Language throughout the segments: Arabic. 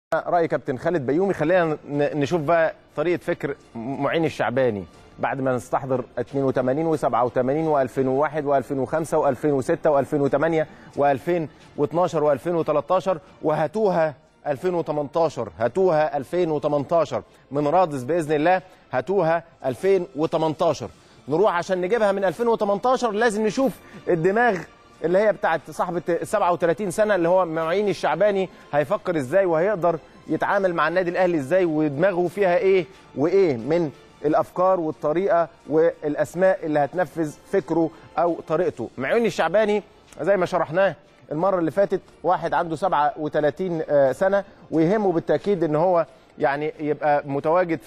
رأي كابتن خالد بيومي. خلينا نشوف بقى طريقة فكر معين الشعباني بعد ما نستحضر 82 و87 و2001 و2005 و2006 و2008 و2012 و2013 وهاتوها 2018. هاتوها 2018 من رادس بإذن الله. هاتوها 2018 نروح عشان نجيبها من 2018. لازم نشوف الدماغ اللي هي بتاعت صاحبة 37 سنة اللي هو معين الشعباني هيفكر ازاي وهيقدر يتعامل مع النادي الأهلي ازاي ودماغه فيها ايه وايه من الأفكار والطريقة والأسماء اللي هتنفذ فكره أو طريقته. معين الشعباني زي ما شرحناه المرة اللي فاتت واحد عنده 37 سنة ويهمه بالتأكيد ان هو يعني يبقى متواجد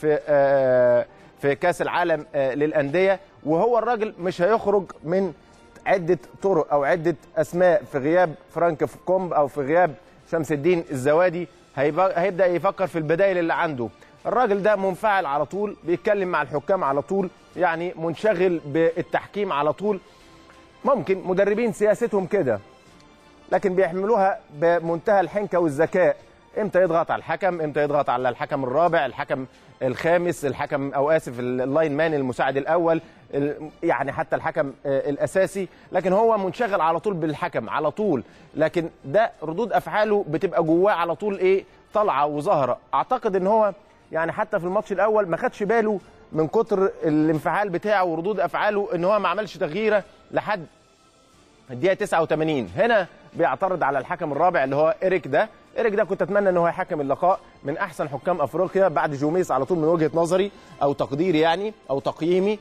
في كأس العالم للأندية، وهو الراجل مش هيخرج من عدة طرق أو عدة أسماء في غياب فرانك كومب أو في غياب شمس الدين الزوادي. هيبدأ يفكر في البدائل اللي عنده. الراجل ده منفعل على طول، بيتكلم مع الحكام على طول، يعني منشغل بالتحكيم على طول. ممكن مدربين سياستهم كده لكن بيحملوها بمنتهى الحنكة والذكاء. امتى يضغط على الحكم، امتى يضغط على الحكم الرابع، الحكم الخامس، الحكم او اسف اللاين مان المساعد الاول، يعني حتى الحكم الاساسي، لكن هو منشغل على طول بالحكم على طول. لكن ده ردود افعاله بتبقى جواه على طول ايه، طالعه وظاهره. اعتقد ان هو يعني حتى في الماتش الاول ما خدش باله من كتر الانفعال بتاعه وردود افعاله ان هو ما عملش تغييره لحد الدقيقه 89. هنا بيعترض على الحكم الرابع اللي هو إيريك ده كنت اتمنى ان هو يحكم اللقاء، من احسن حكام افريقيا بعد جوميز على طول من وجهه نظري او تقديري يعني او تقييمي.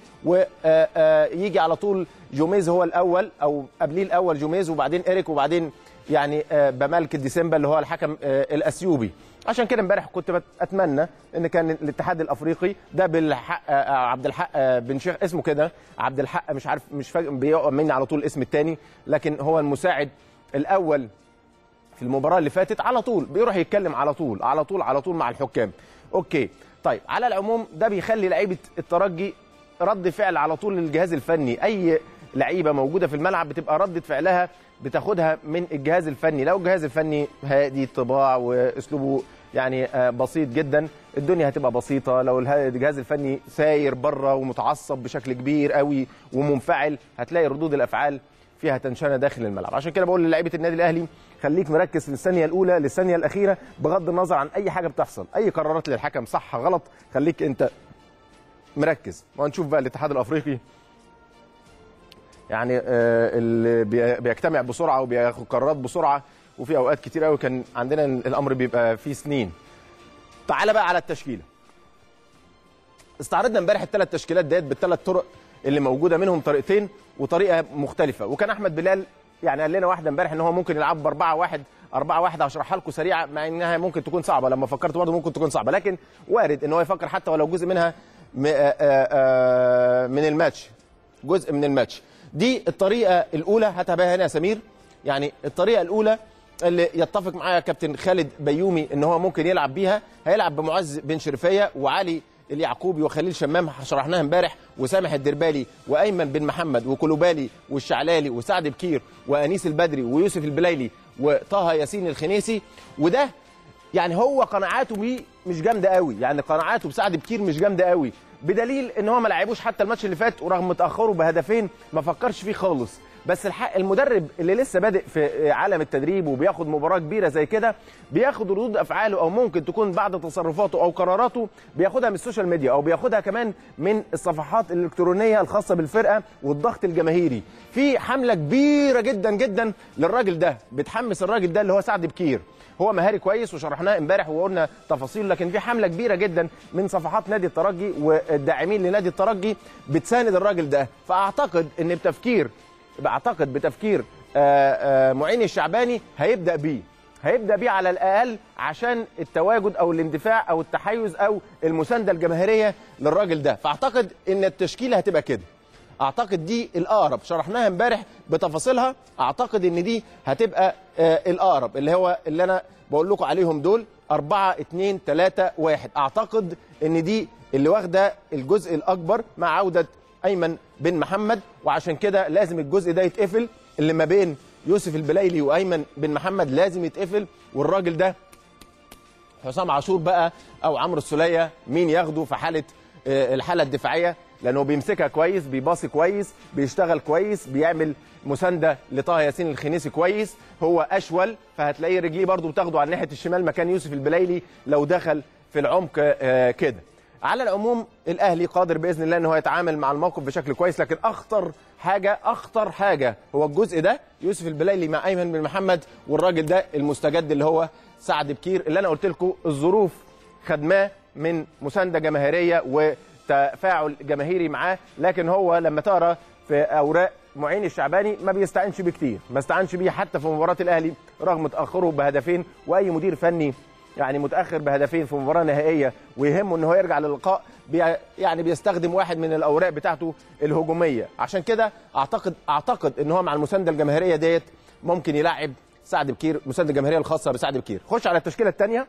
ويجي على طول جوميز هو الاول او قبليه الاول جوميز وبعدين إيريك وبعدين يعني بمالك ديسمبا اللي هو الحكم الاثيوبي. عشان كده امبارح كنت اتمنى ان كان الاتحاد الافريقي ده بالحق عبد الحق بن شيخ اسمه كده عبد الحق مش عارف مش فاكر بيقع مني على طول الاسم الثاني، لكن هو المساعد الاول في المباراة اللي فاتت على طول بيروح يتكلم على طول مع الحكام. اوكي طيب، على العموم ده بيخلي لعيبة الترجي رد فعل على طول للجهاز الفني. اي لعيبة موجودة في الملعب بتبقى ردة فعلها بتاخدها من الجهاز الفني. لو الجهاز الفني هادي الطباع واسلوبه يعني بسيط جدا الدنيا هتبقى بسيطة. لو الجهاز الفني ساير بره ومتعصب بشكل كبير قوي ومنفعل هتلاقي ردود الافعال فيها تنشنه داخل الملعب. عشان كده بقول للاعيبه النادي الاهلي خليك مركز من الثانيه الاولى للثانيه الاخيره بغض النظر عن اي حاجه بتحصل، اي قرارات للحكم صح غلط خليك انت مركز. وهنشوف بقى الاتحاد الافريقي يعني اللي بيجتمع بسرعه وبياخد قرارات بسرعه، وفي اوقات كتير قوي كان عندنا الامر بيبقى فيه سنين. تعال بقى على التشكيله. استعرضنا امبارح الثلاث تشكيلات ديت بالثلاث طرق اللي موجوده، منهم طريقتين وطريقه مختلفه. وكان احمد بلال يعني قال لنا واحده امبارح ان هو ممكن يلعب ب 4-1 هشرحها لكم سريعه مع انها ممكن تكون صعبه. لما فكرت برضه ممكن تكون صعبه، لكن وارد ان هو يفكر حتى ولو جزء منها من الماتش، جزء من الماتش. دي الطريقه الاولى هتبقى هنا يا سمير. يعني الطريقه الاولى اللي يتفق معايا كابتن خالد بيومي ان هو ممكن يلعب بيها، هيلعب بمعز بن شرفيه وعلي اليعقوبي وخليل شمام شرحناها امبارح وسامح الدربالي وايمن بن محمد وكلوبالي والشعلالي وسعد بكير وانيس البدري ويوسف البليلي وطه ياسين الخنيسي. وده يعني هو قناعاته بيه مش جامده قوي، يعني قناعاته بسعد بكير مش جامده قوي، بدليل ان هو ما لعبوش حتى الماتش اللي فات ورغم تاخره بهدفين ما فكرش فيه خالص. بس الحق المدرب اللي لسه بادئ في عالم التدريب وبياخد مباراه كبيره زي كده بياخد ردود افعاله او ممكن تكون بعد تصرفاته او قراراته بياخدها من السوشيال ميديا او بياخدها كمان من الصفحات الالكترونيه الخاصه بالفرقه والضغط الجماهيري. في حمله كبيره جدا جدا للراجل ده بتحمس الراجل ده اللي هو سعد بكير. هو مهاري كويس وشرحناه امبارح وقلنا تفاصيل، لكن في حمله كبيره جدا من صفحات نادي الترجي والداعمين لنادي الترجي بتساند الراجل ده. فاعتقد ان بتفكير معين الشعباني هيبدا بيه على الاقل عشان التواجد او الاندفاع او التحيز او المسانده الجماهيريه للراجل ده. فاعتقد ان التشكيله هتبقى كده. اعتقد دي الاقرب، شرحناها امبارح بتفاصيلها. اعتقد ان دي هتبقى الاقرب اللي هو اللي انا بقول لكم عليهم دول 4-2-3-1. اعتقد ان دي اللي واخده الجزء الاكبر مع عوده ايمن بن محمد، وعشان كده لازم الجزء ده يتقفل اللي ما بين يوسف البليلي وايمن بن محمد لازم يتقفل. والراجل ده حسام عاشور بقى او عمرو السوليه مين ياخده في حاله الحاله الدفاعيه، لانه بيمسكها كويس، بيباصي كويس، بيشتغل كويس، بيعمل مسانده لطه ياسين الخنيسي كويس، هو اشول فهتلاقيه رجليه برده بتاخده على ناحيه الشمال مكان يوسف البلايلي لو دخل في العمق كده. على العموم الاهلي قادر باذن الله ان هو يتعامل مع الموقف بشكل كويس، لكن اخطر حاجه هو الجزء ده، يوسف البلايلي مع ايمن بن محمد والراجل ده المستجد اللي هو سعد بكير، اللي انا قلت لكم الظروف خدماه من مسانده جماهيريه وتفاعل جماهيري معاه، لكن هو لما تقرا في اوراق معين الشعباني ما بيستعنش بيه كتير، ما استعنش بيه حتى في مباراه الاهلي رغم تاخره بهدفين، واي مدير فني يعني متاخر بهدفين في مباراه نهائيه ويهمه ان هو يرجع للقاء يعني بيستخدم واحد من الاوراق بتاعته الهجوميه، عشان كده اعتقد ان هو مع المسانده الجماهيريه ديت ممكن يلعب سعد بكير، المسانده الجماهيريه الخاصه بسعد بكير. خش على التشكيله الثانيه.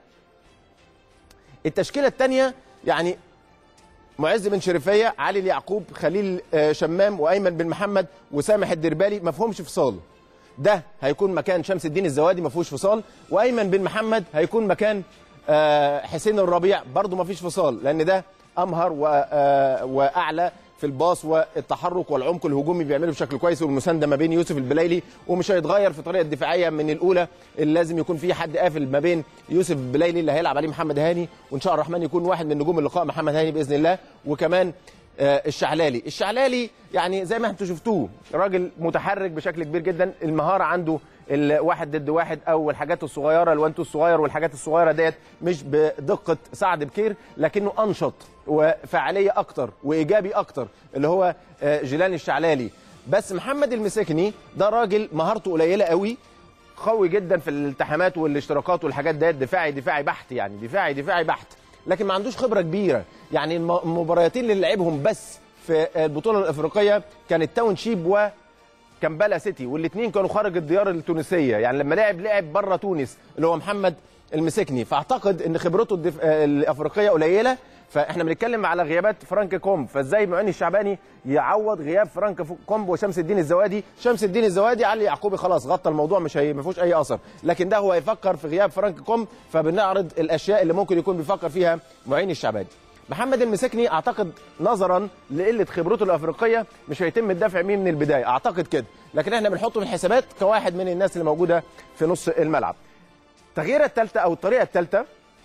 التشكيله الثانيه يعني معز بن شريفيه، علي اليعقوب، خليل شمام، وايمن بن محمد، وسامح الدربالي، ما فيهمش فصال. ده هيكون مكان شمس الدين الزوادي، ما فيهوش فصال، وايمن بن محمد هيكون مكان حسين الربيع، برضه ما فيش فصال، لان ده امهر واعلى في الباص والتحرك والعمق الهجومي بيعمله بشكل كويس، والمسانده ما بين يوسف البلايلي، ومش هيتغير في الطريقه الدفاعيه من الاولى اللي لازم يكون في حد قافل ما بين يوسف البلايلي اللي هيلعب عليه محمد هاني، وان شاء الله الرحمن يكون واحد من نجوم اللقاء محمد هاني باذن الله، وكمان الشعلالي يعني زي ما انتم شفتوه راجل متحرك بشكل كبير جدا، المهاره عنده الواحد ضد واحد او الحاجات الصغيره الوانتو الصغير والحاجات الصغيره ديت مش بدقه سعد بكير، لكنه انشط وفعاليه اكتر وايجابي اكتر اللي هو جيلاني الشعلالي. بس محمد المسكني ده راجل مهارته قليله قوي، قوي جدا في الالتحامات والاشتراكات والحاجات ديت، دفاعي بحت، يعني دفاعي بحت، لكن ما عندوش خبره كبيره. يعني المباريتين اللي لعبهم بس في البطوله الافريقيه كانت تاون شيب وكامبالا سيتي، والاثنين كانوا خارج الديار التونسيه، يعني لما لعب بره تونس اللي هو محمد المسكني، فاعتقد ان خبرته الافريقيه قليله. فاحنا بنتكلم على غيابات فرانك كومب، فازاي معين الشعباني يعوض غياب فرانك كومب وشمس الدين الزوادي؟ شمس الدين الزوادي علي يعقوبي خلاص غطى الموضوع، ما فيهوش اي اثر، لكن ده هو هيفكر في غياب فرانك كومب، فبنعرض الاشياء اللي ممكن يكون بيفكر فيها معين الشعباني. محمد المسكني اعتقد نظرا لقله خبرته الافريقيه مش هيتم الدفع بيه من البدايه، اعتقد كده، لكن احنا بنحطه في الحسابات كواحد من الناس اللي موجوده في نص الملعب. التغييره الثالثه او الطريقه الثالثه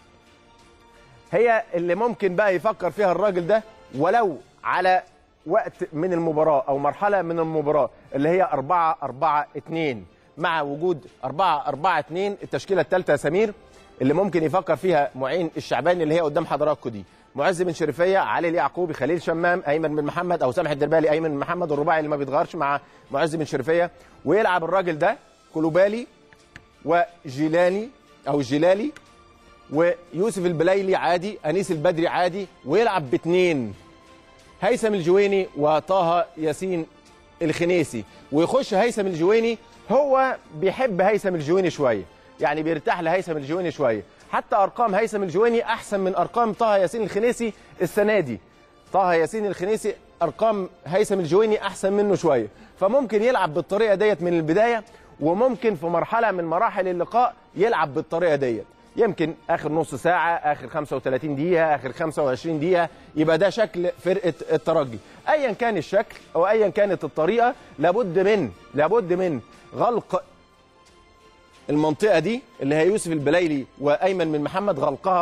هي اللي ممكن بقى يفكر فيها الراجل ده ولو على وقت من المباراه او مرحله من المباراه، اللي هي 4-4-2 مع وجود 4-4-2 التشكيله الثالثه يا سمير اللي ممكن يفكر فيها معين الشعباني اللي هي قدام حضراتكم دي. معز بن شريفيه، علي اليعقوبي، خليل شمام، ايمن بن محمد او سامح الدربالي، ايمن بن محمد، الرباعي اللي ما بيتغيرش مع معز بن شريفيه، ويلعب الراجل ده كلوبالي وجيلاني او جيلالي ويوسف البلايلي عادي، انيس البدري عادي، ويلعب باثنين هيثم الجويني وطه ياسين الخنيسي، ويخش هيثم الجويني. هو بيحب هيثم الجويني شويه، يعني بيرتاح لهيثم الجويني شويه، حتى ارقام هيثم الجويني احسن من ارقام طه ياسين الخنيسي السنه دي. طه ياسين الخنيسي ارقام هيثم الجويني احسن منه شويه، فممكن يلعب بالطريقه ديت من البدايه، وممكن في مرحله من مراحل اللقاء يلعب بالطريقه ديت، يمكن اخر نص ساعه، اخر 35 دقيقه، اخر 25 دقيقه، يبقى ده شكل فرقه الترجي. ايا كان الشكل او ايا كانت الطريقه، لابد من غلق المنطقه دي اللي هي يوسف البلايلي وايمن بن محمد،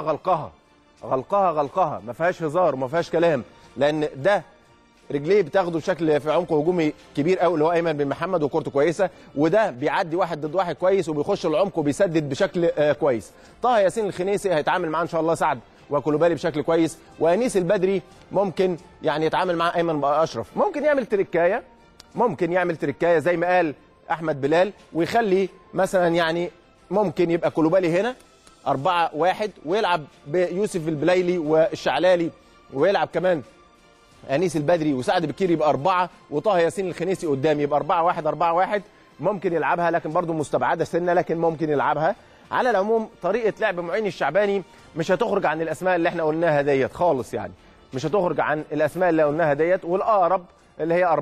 غلقها ما فيهاش هزار وما فيهاش كلام، لان ده رجليه بتاخده بشكل في عمق هجومي كبير قوي اللي هو ايمن بن محمد وكورته كويسه، وده بيعدي واحد ضد واحد كويس وبيخش العمق وبيسدد بشكل كويس. طه ياسين الخنيسي هيتعامل معاه ان شاء الله سعد وكلوبالي بشكل كويس، وانيس البدري ممكن يعني يتعامل مع ايمن اشرف، ممكن يعمل تركايه زي ما قال احمد بلال، ويخلي مثلا يعني ممكن يبقى كلوبالي هنا 4-1 ويلعب بيوسف البلايلي والشعلالي، ويلعب كمان انيس البدري وسعد بكير يبقى 4، وطه ياسين الخنيسي قدام يبقى 4-1 ممكن يلعبها، لكن برضه مستبعده سنه، لكن ممكن يلعبها. على العموم طريقه لعب معين الشعباني مش هتخرج عن الاسماء اللي احنا قلناها ديت خالص، يعني مش هتخرج عن الاسماء اللي قلناها ديت، والاقرب اللي هي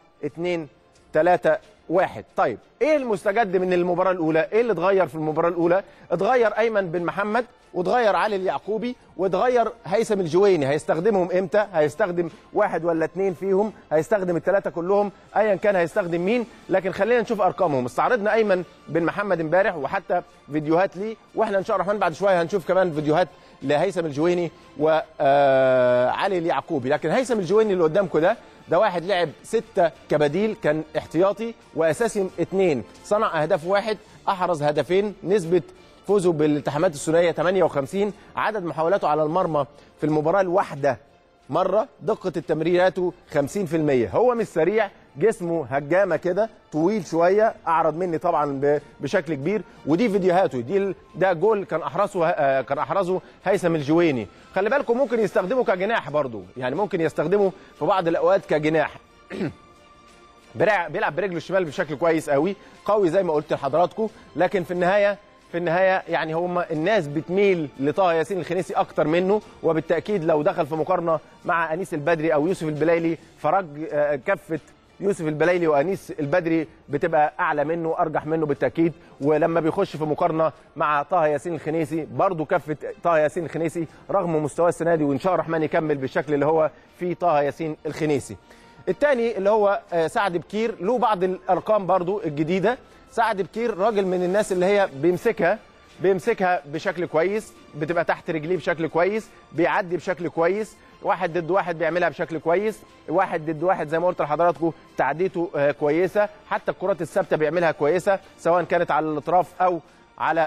4-2-3-1. طيب ايه المستجد من المباراه الاولى؟ ايه اللي اتغير في المباراه الاولى؟ اتغير ايمن بن محمد وتغير علي اليعقوبي وتغير هيثم الجويني. هيستخدمهم امتى؟ هيستخدم واحد ولا اثنين فيهم؟ هيستخدم الثلاثه كلهم؟ ايا كان هيستخدم مين، لكن خلينا نشوف ارقامهم. استعرضنا ايمن بن محمد امبارح وحتى فيديوهات ليه، واحنا ان شاء الله الرحمن بعد شويه هنشوف كمان فيديوهات لهيثم الجويني وعلي اليعقوبي. لكن هيثم الجويني اللي قدامكم ده واحد لعب 6 كبديل، كان احتياطي واساسي 2، صنع اهداف 1، احرز هدفين، نسبه فوزه بالالتحامات الثنائيه 58، عدد محاولاته على المرمى في المباراه الواحده مره، دقه التمريراته 50%. هو مش سريع، جسمه هجامه كده، طويل شويه، اعرض مني طبعا بشكل كبير. ودي فيديوهاته، ده جول كان احرزه هيثم الجويني. خلي بالكم ممكن يستخدمه كجناح برضو، يعني ممكن يستخدمه في بعض الاوقات كجناح. بيلعب برجله الشمال بشكل كويس قوي، قوي زي ما قلت لحضراتكم. لكن في النهايه يعني هم الناس بتميل لطه ياسين الخنيسي اكتر منه، وبالتاكيد لو دخل في مقارنه مع انيس البدري او يوسف البلايلي فرج كفه يوسف البلايلي وانيس البدري بتبقى اعلى منه، ارجح منه بالتاكيد. ولما بيخش في مقارنه مع طه ياسين الخنيسي برضه كفه طه ياسين الخنيسي رغم مستواه السنه دي، وان شاء الله الرحمن يكمل بالشكل اللي هو فيه طه ياسين الخنيسي. الثاني اللي هو سعد بكير، له بعض الارقام برضه الجديده. سعد بكير راجل من الناس اللي هي بيمسكها بشكل كويس، بتبقى تحت رجليه بشكل كويس، بيعدي بشكل كويس، 1 ضد 1 بيعملها بشكل كويس، 1 ضد 1 زي ما قلت لحضراتكم تعديته كويسه، حتى الكرات الثابته بيعملها كويسه سواء كانت على الاطراف او على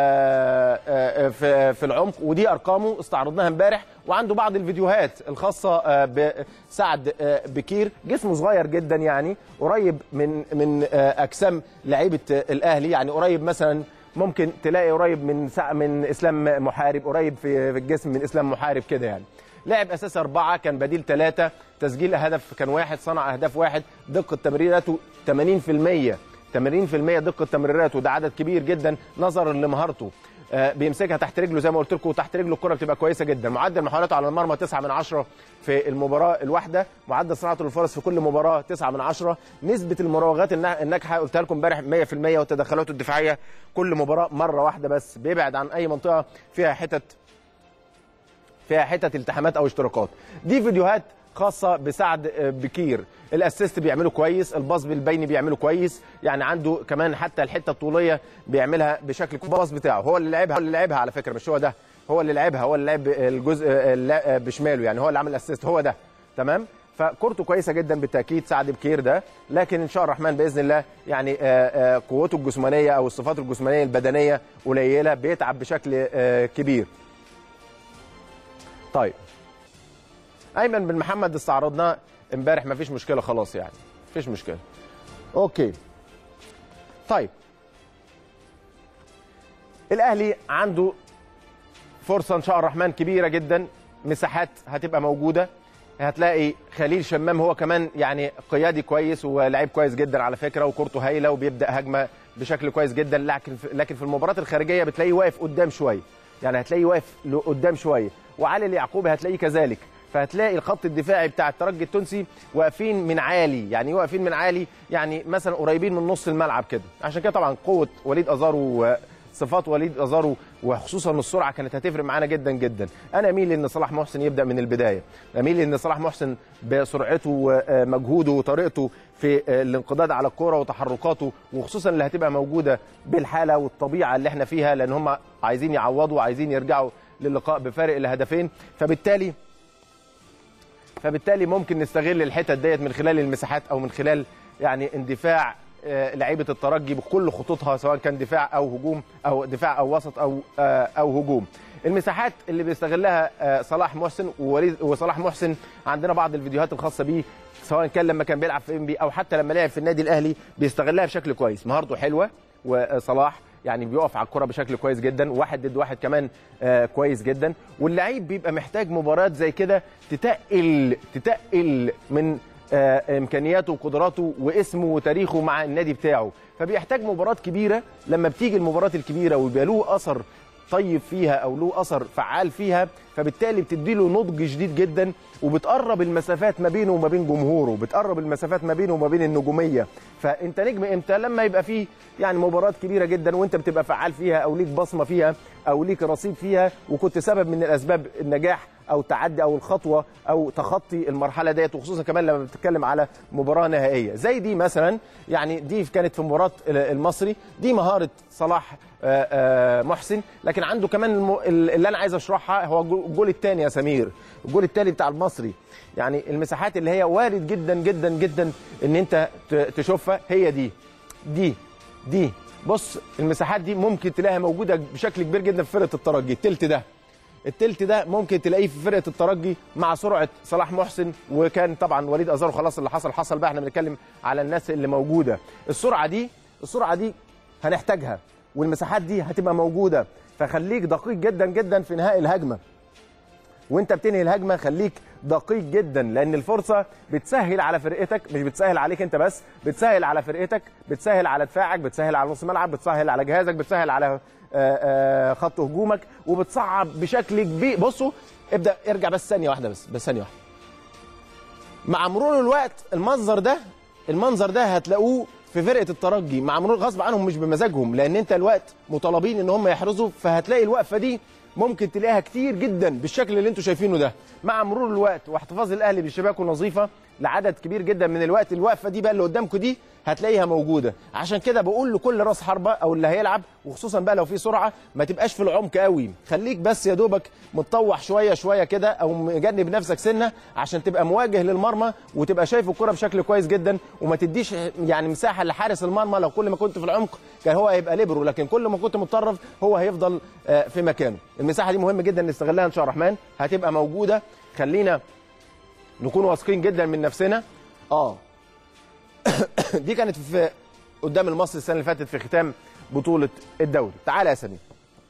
في العمق. ودي ارقامه استعرضناها امبارح، وعنده بعض الفيديوهات الخاصه بسعد بكير. جسمه صغير جدا، يعني قريب من اجسام لعيبه الاهلي، يعني قريب مثلا ممكن تلاقي قريب من اسلام محارب، قريب في الجسم من اسلام محارب كده يعني. لعب اساس 4، كان بديل 3، تسجيل هدف كان 1، صنع اهداف 1، دقه تمريراته 80%، 80% دقه تمريراته، ده عدد كبير جدا نظرا لمهارته. بيمسكها تحت رجله زي ما قلت لكم، تحت رجله الكره بتبقى كويسه جدا. معدل محاولاته على المرمى 9/10 في المباراه الواحده، معدل صناعته للفرص في كل مباراه 9/10. نسبه المراوغات الناجحه قلتها لكم امبارح 100%، والتدخلات الدفاعيه كل مباراه مره واحده بس، بيبعد عن اي منطقه فيها حتت التحامات او اشتراكات. دي فيديوهات خاصه بسعد بكير. الاسيست بيعمله كويس، الباص بالبيني بيعمله كويس، يعني عنده كمان حتى الحته الطوليه بيعملها بشكل كويس. الباص بتاعه هو اللي لعبها على فكره، مش هو ده، هو اللي لعب الجزء بشماله، يعني هو اللي عمل الاسيست، هو ده تمام. فكورته كويسه جدا بالتاكيد سعد بكير ده، لكن ان شاء الله الرحمن باذن الله يعني قوته الجسمانيه او الصفات الجسمانيه البدنيه قليله، بيتعب بشكل كبير. طيب ايمن بن محمد استعرضناه امبارح، مفيش مشكله خلاص، يعني مفيش مشكله. اوكي طيب، الاهلي عنده فرصه ان شاء الله الرحمن كبيره جدا، مساحات هتبقى موجوده. هتلاقي خليل شمام هو كمان يعني قيادي كويس ولاعيب كويس جدا على فكره، وكورته هايله وبيبدا هجمه بشكل كويس جدا. لكن في المباريات الخارجيه بتلاقيه واقف قدام شويه، يعني هتلاقيه واقف قدام شويه. وعلي اليعقوبي هتلاقيه كذلك، فهتلاقي الخط الدفاعي بتاع الترجي التونسي واقفين من عالي، يعني واقفين من عالي، يعني مثلا قريبين من نص الملعب كده. عشان كده طبعا قوه وليد ازارو وصفات وليد ازارو وخصوصا السرعه كانت هتفرق معانا جدا جدا. انا اميل ان صلاح محسن يبدا من البدايه، اميل ان صلاح محسن بسرعته ومجهوده وطريقته في الانقضاض على الكوره وتحركاته، وخصوصا اللي هتبقى موجوده بالحاله والطبيعه اللي احنا فيها، لان هم عايزين يعوضوا وعايزين يرجعوا للقاء بفارق الهدفين. فبالتالي ممكن نستغل الحتت ديت من خلال المساحات او من خلال يعني اندفاع لعيبه الترجي بكل خطوطها، سواء كان دفاع او هجوم او دفاع او وسط او هجوم. المساحات اللي بيستغلها صلاح محسن وصلاح محسن عندنا بعض الفيديوهات الخاصه بيه، سواء كان لما كان بيلعب في انبي او حتى لما لعب في النادي الاهلي، بيستغلها بشكل كويس. مهارته حلوه، وصلاح يعني بيقف على الكرة بشكل كويس جدا، 1 ضد 1 كمان كويس جدا. واللعيب بيبقى محتاج مباريات زي كده تتقل من امكانياته وقدراته واسمه وتاريخه مع النادي بتاعه، فبيحتاج مباريات كبيره. لما بتيجي المباريات الكبيره ويبقى له اثر طيب فيها او له اثر فعال فيها، فبالتالي بتدي له نضج شديد جدا، وبتقرب المسافات ما بينه وما بين جمهوره، بتقرب المسافات ما بينه وما بين النجوميه. فانت نجم امتى؟ لما يبقى فيه يعني مباراه كبيره جدا وانت بتبقى فعال فيها، او ليك بصمه فيها، او ليك رصيد فيها، وكنت سبب من الاسباب النجاح او تعدي او الخطوه او تخطي المرحله ديت، وخصوصا كمان لما بتتكلم على مباراه نهائيه زي دي مثلا. يعني دي كانت في مباراه المصري، دي مهاره صلاح محسن، لكن عنده كمان اللي انا عايز اشرحها هو الجول الثاني يا سمير، الجول الثاني بتاع المصري. يعني المساحات اللي هي وارد جدا جدا جدا ان انت تشوفها هي دي. بص المساحات دي ممكن تلاقيها موجوده بشكل كبير جدا في فرقه الترجي. التلت ده ممكن تلاقيه في فرقه الترجي مع سرعه صلاح محسن، وكان طبعا وليد ازارو خلاص اللي حصل بقى، احنا بنتكلم على الناس اللي موجوده. السرعه دي هنحتاجها، والمساحات دي هتبقى موجوده، فخليك دقيق جدا جدا في انهاء الهجمه. وانت بتنهي الهجمه خليك دقيق جدا، لان الفرصه بتسهل على فرقتك، مش بتسهل عليك انت بس، بتسهل على فرقتك، بتسهل على دفاعك، بتسهل على نص الملعب، بتسهل على جهازك، بتسهل على خط هجومك، وبتصعب بشكل كبير. بصوا ارجع بس ثانيه واحده، بس ثانيه واحده. مع مرور الوقت المنظر ده هتلاقوه في فرقه الترجي مع مرور، غصب عنهم مش بمزاجهم، لان انت الوقت مطالبين ان هم يحرزوا، فهتلاقي الوقفه دي ممكن تلاقيها كتير جدا بالشكل اللي انتم شايفينه ده. مع مرور الوقت واحتفاظ الاهلي بشباكه نظيفه لعدد كبير جدا من الوقت، الوقفه دي بقى اللي قدامكم دي هتلاقيها موجوده. عشان كده بقول لكل راس حربه او اللي هيلعب، وخصوصا بقى لو في سرعه، ما تبقاش في العمق قوي، خليك بس يا دوبك متطوح شويه كده، او مجنب نفسك سنه عشان تبقى مواجه للمرمى وتبقى شايف الكره بشكل كويس جدا، وما تديش يعني مساحه لحارس المرمى. لو كل ما كنت في العمق كان هو هيبقى ليبرو، لكن كل ما كنت متطرف هو هيفضل في مكانه. المساحه دي مهم جدا نستغلها ان شاء الله الرحمن، هتبقى موجوده. خلينا نكون واثقين جدا من نفسنا. دي كانت في قدام المصري السنه اللي فاتت في ختام بطوله الدوري. تعالى يا سمير،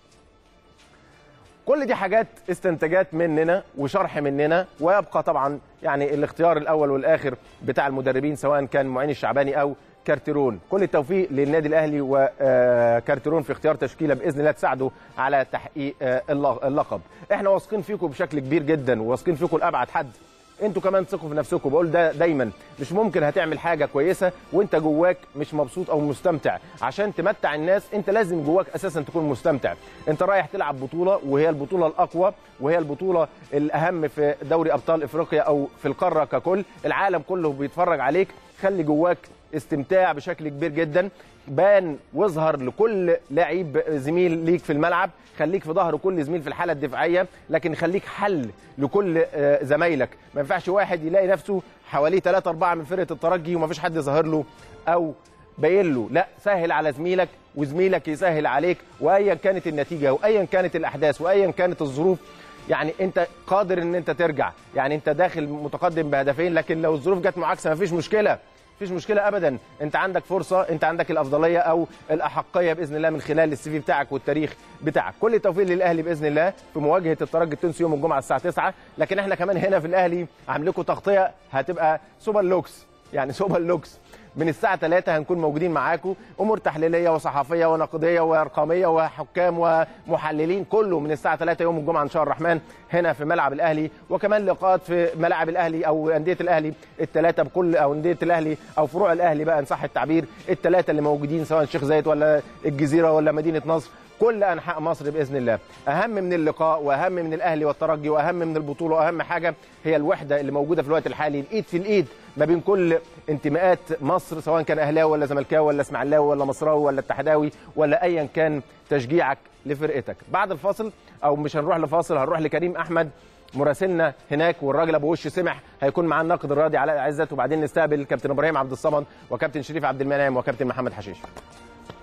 كل دي حاجات استنتاجات مننا وشرح مننا، ويبقى طبعا يعني الاختيار الاول والاخر بتاع المدربين سواء كان معين الشعباني او كارتيرون. كل التوفيق للنادي الاهلي وكارتيرون في اختيار تشكيله باذن الله تساعده على تحقيق اللقب. احنا واثقين فيكم بشكل كبير جدا، وواثقين فيكم لابعد حد. انتوا كمان ثقوا في نفسكم، بقول ده دايما، مش ممكن هتعمل حاجه كويسه وانت جواك مش مبسوط او مستمتع. عشان تمتع الناس انت لازم جواك اساسا تكون مستمتع. انت رايح تلعب بطوله، وهي البطوله الاقوى، وهي البطوله الاهم في دوري ابطال افريقيا او في القاره ككل. العالم كله بيتفرج عليك، خلي جواك استمتاع بشكل كبير جدا، بان واظهر لكل لعيب زميل ليك في الملعب، خليك في ظهر كل زميل في الحاله الدفاعيه، لكن خليك حل لكل زمايلك. ما ينفعش واحد يلاقي نفسه حواليه 3-4 من فرقه الترجي وما فيش حد ظاهر له او باين له، لا، سهل على زميلك وزميلك يسهل عليك، وايا كانت النتيجه وايا كانت الاحداث وايا كانت الظروف. يعني انت قادر ان انت ترجع، يعني انت داخل متقدم بهدفين، لكن لو الظروف جت معاكسه ما فيش مشكله، مفيش مشكله ابدا. انت عندك فرصه، انت عندك الافضليه او الاحقيه باذن الله من خلال السي في بتاعك والتاريخ بتاعك. كل التوفيق للاهلي باذن الله في مواجهه الترجي التونسي يوم الجمعه الساعه 9. لكن احنا كمان هنا في الاهلي عامل لكم تغطيه هتبقى سوبر لوكس، يعني سوبر لوكس. من الساعه 3 هنكون موجودين معاكم، امور تحليليه وصحفيه ونقديه وارقاميه وحكام ومحللين، كله من الساعه 3 يوم الجمعه ان شاء الله الرحمن هنا في ملعب الاهلي. وكمان لقاءات في ملاعب الاهلي او انديه الاهلي الثلاثه بكل، او انديه الاهلي او فروع الاهلي بقى ان صح التعبير، الثلاثه اللي موجودين سواء الشيخ زايد ولا الجزيره ولا مدينه نصر، كل انحاء مصر باذن الله. اهم من اللقاء واهم من الاهلي والترجي واهم من البطوله واهم حاجه هي الوحده اللي موجوده في الوقت الحالي، الايد في الايد ما بين كل انتماءات مصر، سواء كان اهلاوي ولا زملكاوي ولا اسماعيلاوي ولا مصراوي ولا اتحداوي ولا ايا كان تشجيعك لفرقتك. بعد الفاصل، او مش هنروح لفاصل، هنروح لكريم احمد مراسلنا هناك، والراجل ابو وش سمح هيكون معاه الناقد الرياضي علاء عزت، وبعدين نستقبل كابتن ابراهيم عبد الصمد وكابتن شريف عبد المنعم وكابتن محمد حشيش.